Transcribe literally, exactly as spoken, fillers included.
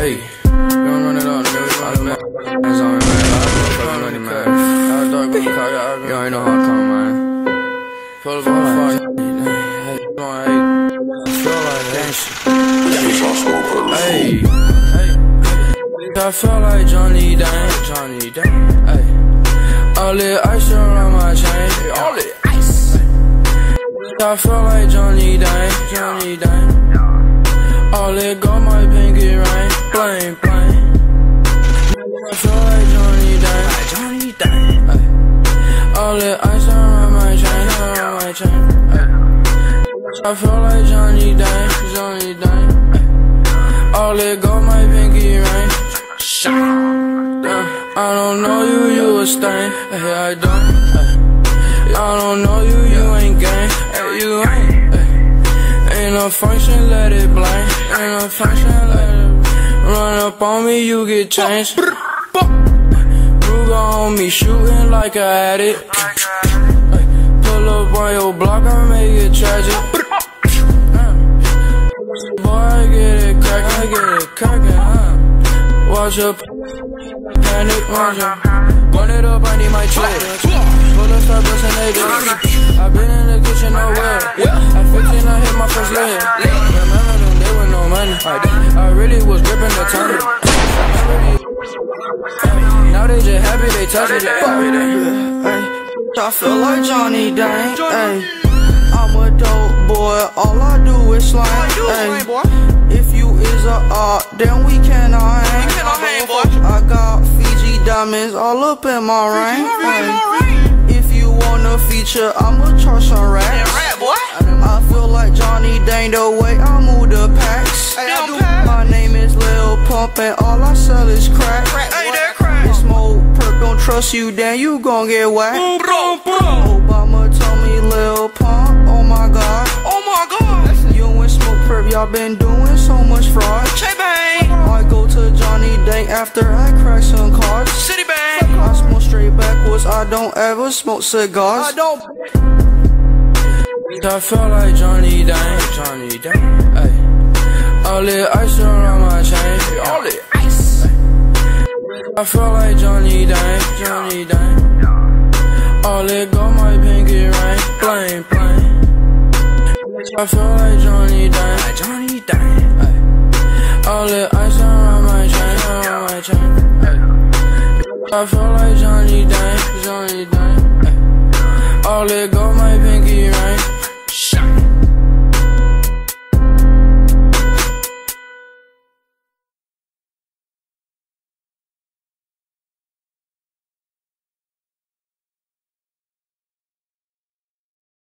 Hey, you don't run it up, nigga. We run it back. It's on me, man. I'm money, man. I dog with the car. You already know how I come, man. Pull up on the fuck. Hey, come on, hey. I feel like that shit. Hey, hey. I feel like Johnny Dang, Johnny Dang. Hey, all the ice around my chain. All the ice. I feel like Johnny Dang, Johnny Dang. All it go my pinky ring, bling bling. I feel like Johnny Dang, Johnny Dang. Ay. All the ice around my chain, around my chain. Ay. I feel like Johnny Dang, Johnny Dang. Ay. All it go my pinky ring. Damn, I don't know you, you a stain. Hey, I don't. Ay. I don't know you, you ain't gang. Hey, you ain't. Ain't no function, let it blind. Ain't no function, let it run up on me, you get changed. Ruger on me, shooting like a addict. Pull up on your block, I make it tragic. Boy, I get it crackin', I get it crackin', huh? Watch your panic, watch your run it up, I need my check. Pull up, start bustin' they bitch. I been in the kitchen, no well. At fifteen, I hit my first leg. Remember them, they with no money. I really was gripping the turn. Now they just happy they touch it. I feel like Johnny Dang. I'm a dope boy, all I do is slang. If you is a art, then we cannot hang. I got Fiji diamonds all up in my ring. If you wanna feature, I'ma charge some racks. I feel like Johnny Dang the way I move the packs. My name is Lil Pump and all I sell is crack. It's Smokepurpp, don't trust you, then you gon' get whacked. Obama told me Lil Pump, oh my god. Oh my god. You and Smokepurpp, y'all been doing so much fraud. I go to Johnny Dang after I crack some cards. City bang. I smoke straight backwards, I don't ever smoke cigars. I don't. I feel like Johnny Dang, Johnny Dang. Ay. All the ice around my chain. All the ice. I feel like Johnny Dang, Johnny Dang. All it go my pinky ring, bling bling. I feel like Johnny Dang, Johnny Dang. Ay. All the ice around my chain, around my chain. Ay. I feel like Johnny Dang, Johnny Dang. Ay. All it go my pinky ring.